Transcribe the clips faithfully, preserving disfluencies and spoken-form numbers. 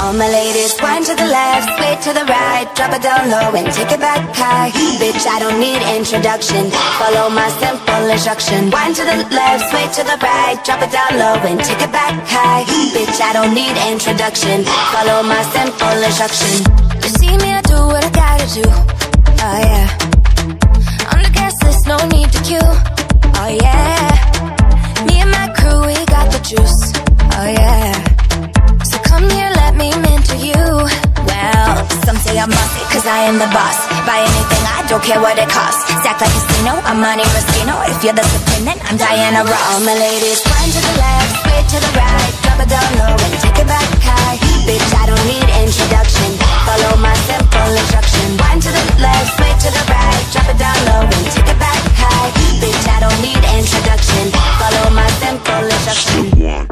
All my ladies, wind to the left, sway to the right, drop it down low and take it back high. Bitch, I don't need introduction, follow my simple instruction. Wind to the left, sway to the right, drop it down low and take it back high. Bitch, I don't need introduction, follow my simple instruction. You see me, I do what I gotta do, oh yeah. On the guest list, no need to queue, oh yeah. Me and my crew, we got the juice, oh yeah. So come here, let me mentor you. Well, some say I'm bossy, cause I am the boss. Buy anything, I don't care what it costs. Stack like a casino, I'm Monte Rustino. If you're the supreme, then I'm Diana Ross. All my ladies, wind to the left, sway to the right, drop it down low and take it back high. Bitch, I don't need introduction, follow my simple instruction. Wind to the left, sway to the right, drop it down low and take it back high. Bitch, I don't need introduction, follow my simple instruction.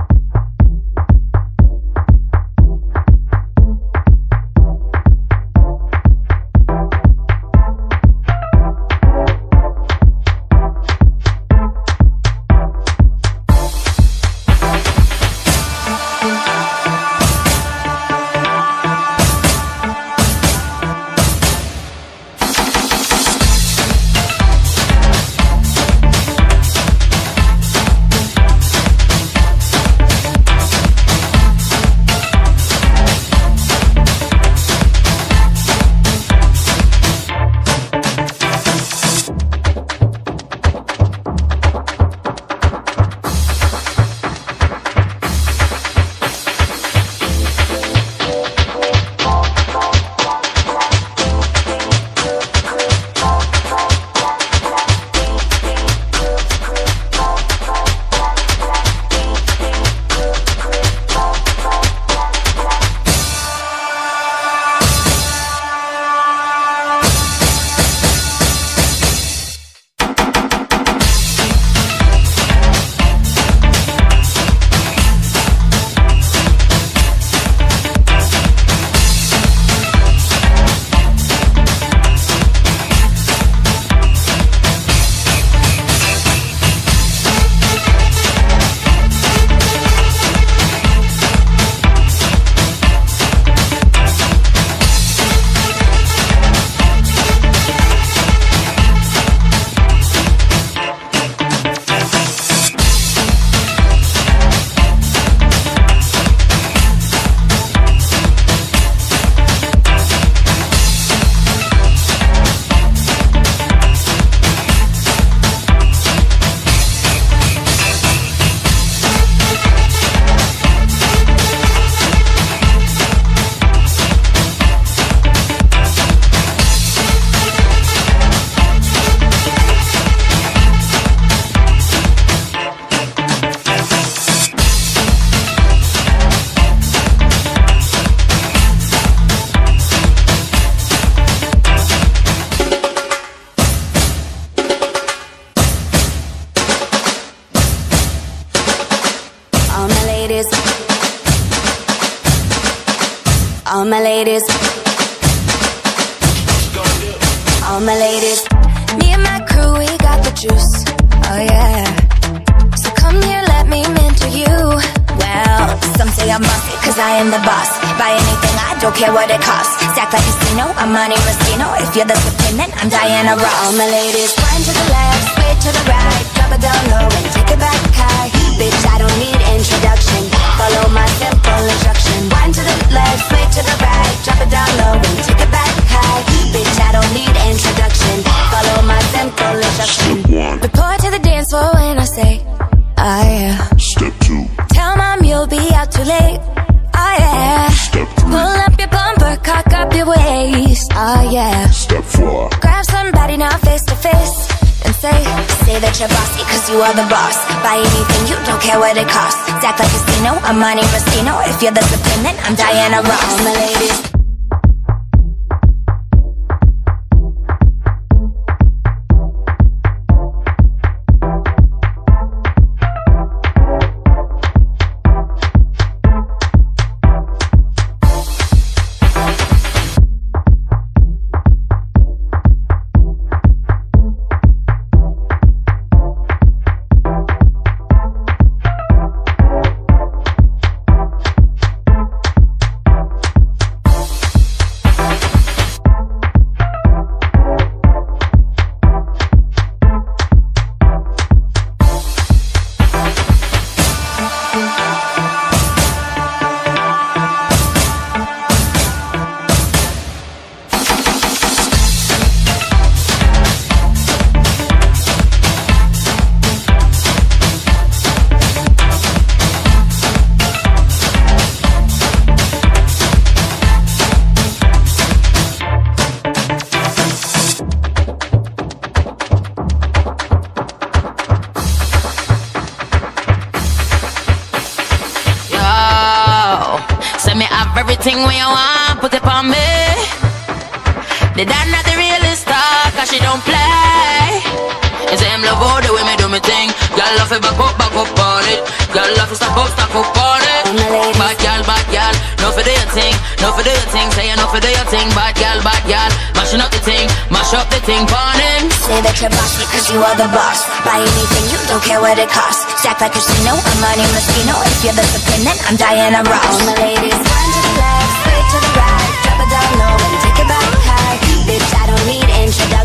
All my ladies, all my ladies, me and my crew, we got the juice, oh yeah. So come here, let me mentor you. Well, some say I'm bossy, cause I am the boss. Buy anything, I don't care what it costs. Stack like a casino, I'm Monte Rustino. If you're the supreme, then I'm Diana Ross. All my ladies, wind to the left, sway to the right, drop it down low and take it back high. Bitch, I don't need introduction, follow my simple instruction. Wind to the left, sway to the right, drop it down low and take it back high. Bitch, I don't need introduction, follow my simple instruction. Report to the dance floor when I say, oh yeah. Step two. Tell mom you'll be out too late, oh yeah. Step three. Pull up your bumper, cock up your waist, oh yeah. Step four. Grab somebody now face to face and say, say that you're bossy, cause you are the boss. Buy anything, you don't care what it costs. Stack like a casino, I'm Monte Rustino. If you're the supreme, then I'm Diana Ross. All my ladies, have everything when you want, put it on me. The dad not the realest star, cause she don't play. You say him love all the way me do me thing. Y'all love it back up, back up on it. Y'all love it stop up, stop up on it. Bad y'all, bad y'all, no for do your thing, no for do your thing. Say you no for do your thing, bad y'all, bad y'all. Mashing up the thing, mash up the thing, on him. Say that you're bossy cause you are the boss. Buy anything, you don't care what it costs. Stack like a casino, I'm Money Mosquito. If you're the supreme, then I'm Diana Ross. All my ladies, one to the left, straight to the right. Drop it down low and take it back high. Bitch, I don't need introduction.